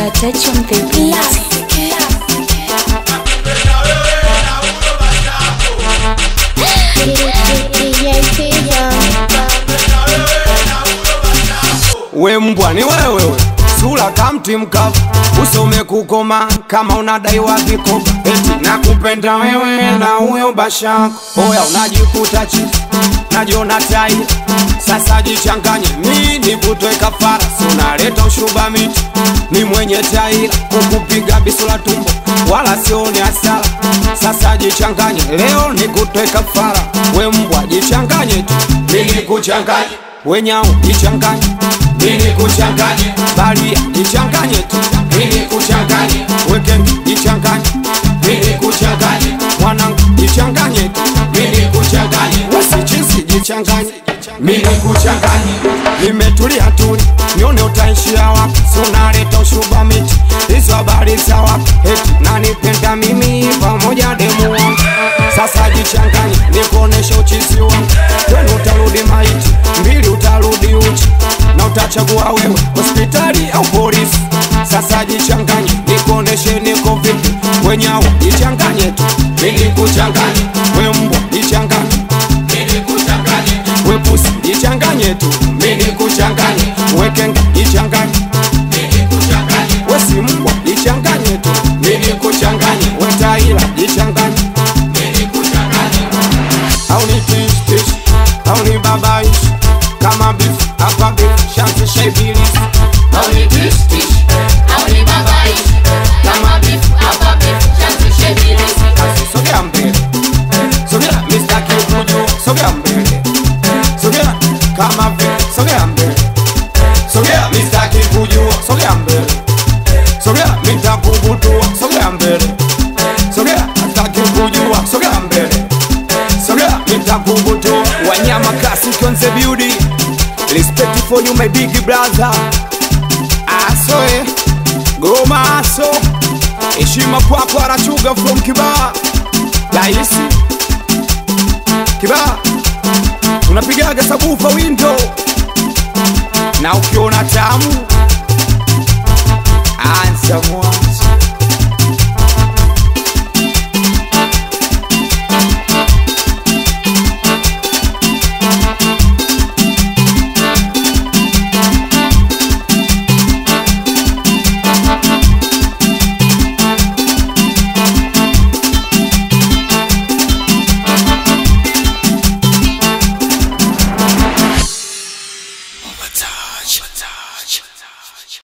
Mr. Touch on the beat. We mbwa ni wewe, sura kamti mkavu, usome kukoma kama unadaiwa vikoba. Eti nakupenda wewe na huyo bashako, oya unajikuta chizi, najiona tai. Sasa jichanganye, mimi nivutwe kafara, si unaleta ushuba miti. Ni mwenye taila, kukupiga bisula tumbo, wala sioni hasara. Sasa jichanganye, leo nikutwe kafara. We mbwa jichanganye tu, mimi kuchanganye. We nyau jichanganye, mimi kuchanganye. Balia jichanganye tu, mimi kuchanganye. We kenge jichanganye, mimi kuchanganye. Mwanangu jichanganye tu, mimi kuchanganye. Wasichisi jichanganye, mimi kuchanganye. Nimetulia tuli, nione utaishia wapi. Si unaleta ushuba miti, hizo habari za wapi. Eti nanipenda mimi pamoja demu wangu. Sasa jichanganye, nikuoneshe uchizi wangu. Kwenu utarudi maiti, mbili utarudi uchi. Na utachagua wewe, hospitali au polisi. Sasa jichanganye, nikuoneshe niko vipi. We nyau jichanganye tu, mimi kuchanganye. We mbwa jichanganye, mimi kuchanganye. We pusi jichanganye tu, mimi kuchanganye. We kenge jichanganye, mimi kuchanganye. We si mbwa jichanganye tu, mimi kuchanganye. We taila jichanganye, mimi kuchanganye. Au ni tish tish, au ni babaish. Kama beef, hapa beef, shansi shaibilis. Au ni tish tish, au ni babaish. Kama beef, hapa beef, shansi shaibilis. Sogea mbele, sogea Mr. Kibuju, sogea mbele. Sogea kama vile, sogea mbele. Sogea Mr. Kibuju, sogea mbele. Sogea Mr. Kubutua, sogea mbele. Sogea Mr. Kibuju, sogea mbele. Sogea Mr. Kubutua. Wanyama kasi konse beauty. Respect for you my big brother. Asoe Goma aso. Heshima kwako Arachuga from Kibaha. Daisi Kibaha, tunapigaga sabufa window. Na ukiona tamu ansa mwa